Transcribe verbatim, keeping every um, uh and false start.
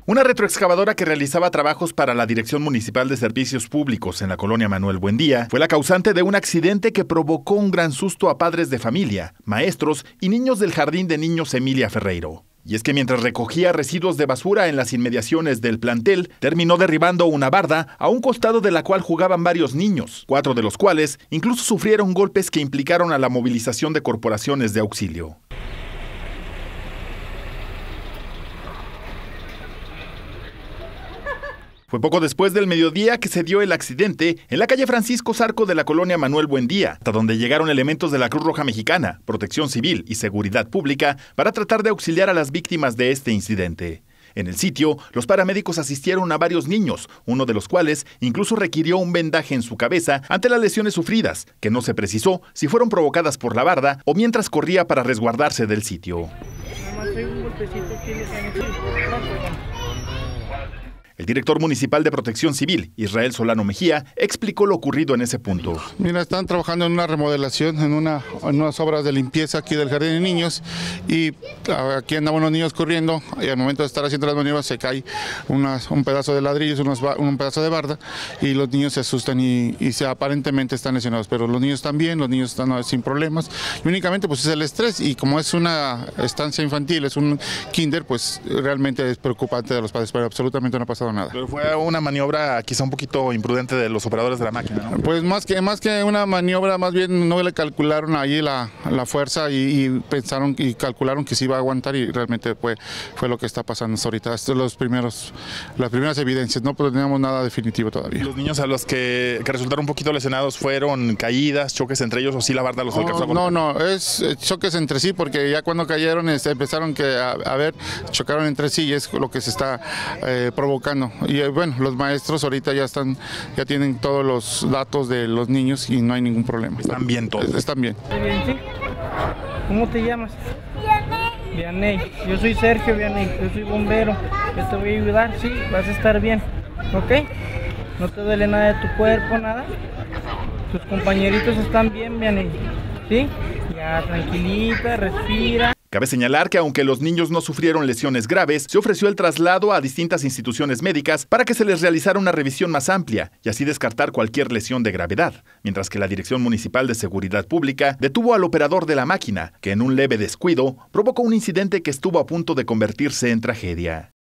Una retroexcavadora que realizaba trabajos para la Dirección Municipal de Servicios Públicos en la colonia Manuel Buendía fue la causante de un accidente que provocó un gran susto a padres de familia, maestros y niños del Jardín de Niños Emilia Ferreiro. Y es que mientras recogía residuos de basura en las inmediaciones del plantel, terminó derribando una barda a un costado de la cual jugaban varios niños, cuatro de los cuales incluso sufrieron golpes que implicaron a la movilización de corporaciones de auxilio. Fue poco después del mediodía que se dio el accidente en la calle Francisco Zarco de la colonia Manuel Buendía, hasta donde llegaron elementos de la Cruz Roja Mexicana, Protección Civil y Seguridad Pública para tratar de auxiliar a las víctimas de este incidente. En el sitio, los paramédicos asistieron a varios niños, uno de los cuales incluso requirió un vendaje en su cabeza ante las lesiones sufridas, que no se precisó si fueron provocadas por la barda o mientras corría para resguardarse del sitio. El director municipal de Protección Civil, Israel Solano Mejía, explicó lo ocurrido en ese punto. Mira, están trabajando en una remodelación, en, una, en unas obras de limpieza aquí del Jardín de Niños, y aquí andaban los niños corriendo, y al momento de estar haciendo las maniobras se cae unas, un pedazo de ladrillos, unos, un pedazo de barda, y los niños se asustan y, y se, aparentemente están lesionados, pero los niños están bien, los niños están sin problemas, y únicamente pues es el estrés, y como es una estancia infantil, es un kinder, pues realmente es preocupante de los padres, pero absolutamente no ha pasado nada. Pero fue una maniobra quizá un poquito imprudente de los operadores de la máquina, ¿no? Pues más que, más que una maniobra, más bien no le calcularon ahí la, la fuerza y, y pensaron y calcularon que se iba a aguantar, y realmente fue, fue lo que está pasando hasta ahorita. Estos son los primeros, las primeras evidencias, no pues, teníamos nada definitivo todavía. ¿Los niños a los que, que resultaron un poquito lesionados fueron caídas, choques entre ellos, o sí la barda los alcanzó? No, no, no, es choques entre sí, porque ya cuando cayeron este, empezaron que a, a ver, chocaron entre sí y es lo que se está eh, provocando. Y bueno, los maestros ahorita ya están, ya tienen todos los datos de los niños y no hay ningún problema. ¿Están bien todos? Están bien. Bien, ¿sí? ¿Cómo te llamas? Vianey. Vianey. Yo soy Sergio Vianey, yo soy bombero. Yo te voy a ayudar, sí, vas a estar bien, ¿ok? ¿No te duele nada de tu cuerpo, nada? Tus compañeritos están bien, Vianey, ¿sí? Ya, tranquilita, respira. Cabe señalar que aunque los niños no sufrieron lesiones graves, se ofreció el traslado a distintas instituciones médicas para que se les realizara una revisión más amplia y así descartar cualquier lesión de gravedad, mientras que la Dirección Municipal de Seguridad Pública detuvo al operador de la máquina, que en un leve descuido provocó un incidente que estuvo a punto de convertirse en tragedia.